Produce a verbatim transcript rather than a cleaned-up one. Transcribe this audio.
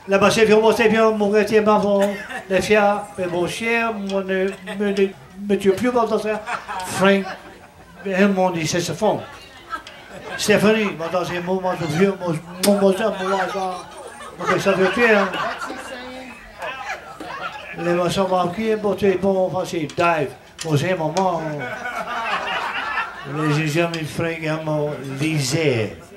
Là-bas, c'est bien, c'est bien, mon quartier m'avant, les fiers, mais mon cher, mon monsieur plus bon dans ça, Frank Elmo, du saxophone. Stéphanie, dans un moment de vieux, mon moteur, mon hasard, mon savoir-faire. Les maçons manqués, bon, c'est bon, c'est dive. Bon, c'est un moment, les amis Frank Elmo, Lisette.